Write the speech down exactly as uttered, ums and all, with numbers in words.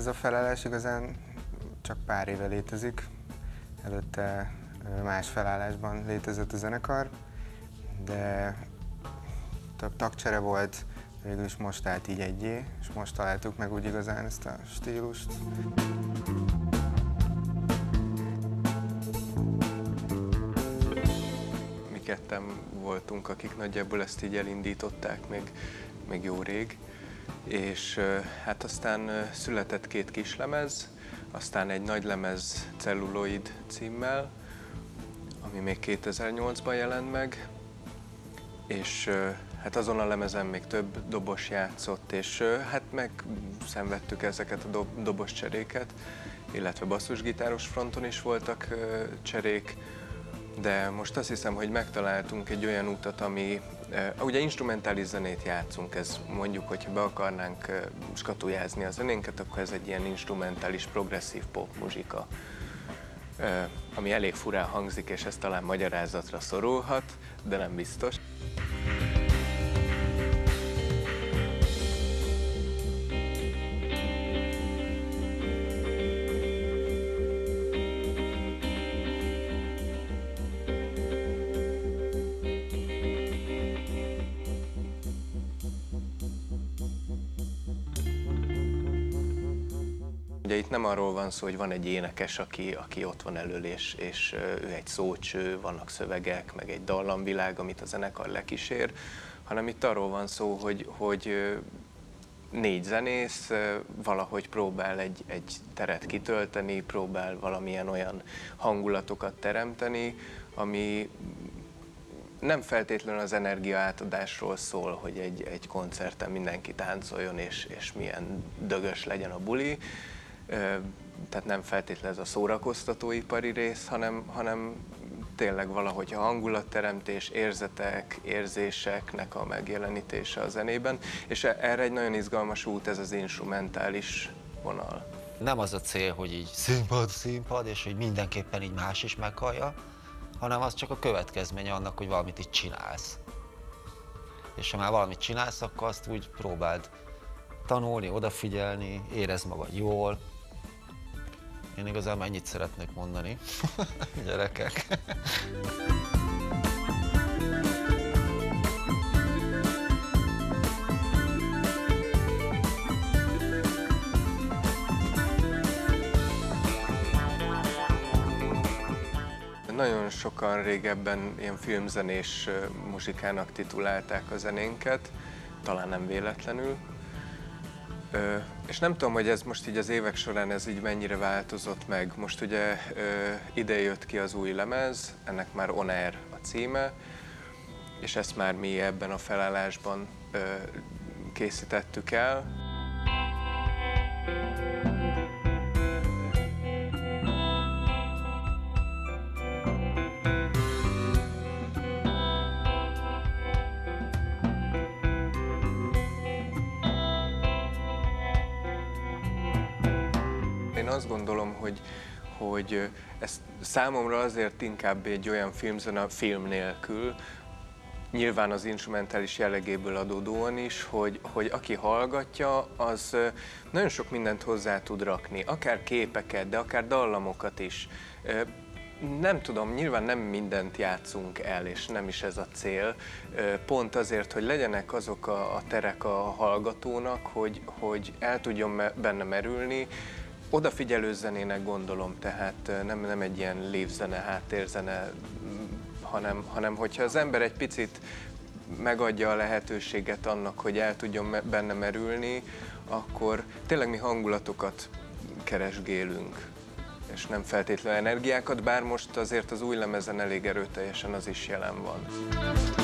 a felállás igazán csak pár éve létezik. Előtte más felállásban létezett a zenekar, de több tagcsere volt, végül is most állt így egyé, és most találtuk meg úgy igazán ezt a stílust. Mi ketten voltunk, akik nagyjából ezt így elindították még, még jó rég, és hát aztán született két kislemez, aztán egy nagy lemez Celluloid címmel, ami még kétezer-nyolcban jelent meg, és hát azon a lemezen még több dobos játszott, és hát megszenvedtük ezeket a dob dobos cseréket, illetve basszusgitáros fronton is voltak cserék, de most azt hiszem, hogy megtaláltunk egy olyan utat, ami, ugye instrumentális zenét játszunk, ez mondjuk, hogyha be akarnánk skatujázni a zenénket, akkor ez egy ilyen instrumentális, progresszív pop muzsika, ami elég furán hangzik, és ez talán magyarázatra szorulhat, de nem biztos. Ugye itt nem arról van szó, hogy van egy énekes, aki, aki ott van elől, és, és ő egy szócső, vannak szövegek, meg egy dallamvilág, amit a zenekar lekísér, hanem itt arról van szó, hogy, hogy négy zenész valahogy próbál egy, egy teret kitölteni, próbál valamilyen olyan hangulatokat teremteni, ami nem feltétlenül az energia átadásról szól, hogy egy, egy koncerten mindenki táncoljon, és, és milyen dögös legyen a buli. Tehát nem feltétlenül ez a szórakoztatóipari rész, hanem, hanem tényleg valahogy a hangulatteremtés, érzetek, érzéseknek a megjelenítése a zenében, és erre egy nagyon izgalmas út ez az instrumentális vonal. Nem az a cél, hogy így színpad, színpad, és hogy mindenképpen így más is meghallja, hanem az csak a következménye annak, hogy valamit így csinálsz. És ha már valamit csinálsz, akkor azt úgy próbáld tanulni, odafigyelni, érezd magad jól. Én igazából ennyit szeretnék mondani, gyerekek. Nagyon sokan régebben ilyen filmzenés muzsikának titulálták a zenénket, talán nem véletlenül. Ö, és nem tudom, hogy ez most így az évek során ez így mennyire változott meg. Most ugye ö, ide jött ki az új lemez, ennek már On Air a címe, és ezt már mi ebben a felállásban ö, készítettük el. Én azt gondolom, hogy, hogy ez számomra azért inkább egy olyan filmzene film nélkül, nyilván az instrumentális jellegéből adódóan is, hogy, hogy aki hallgatja, az nagyon sok mindent hozzá tud rakni, akár képeket, de akár dallamokat is. Nem tudom, nyilván nem mindent játszunk el, és nem is ez a cél, pont azért, hogy legyenek azok a, a terek a hallgatónak, hogy, hogy el tudjon benne merülni. Odafigyelő zenének gondolom, tehát nem, nem egy ilyen lévzene, háttérzene, hanem, hanem hogyha az ember egy picit megadja a lehetőséget annak, hogy el tudjon benne merülni, akkor tényleg mi hangulatokat keresgélünk, és nem feltétlenül energiákat, bár most azért az új lemezen elég erőteljesen az is jelen van.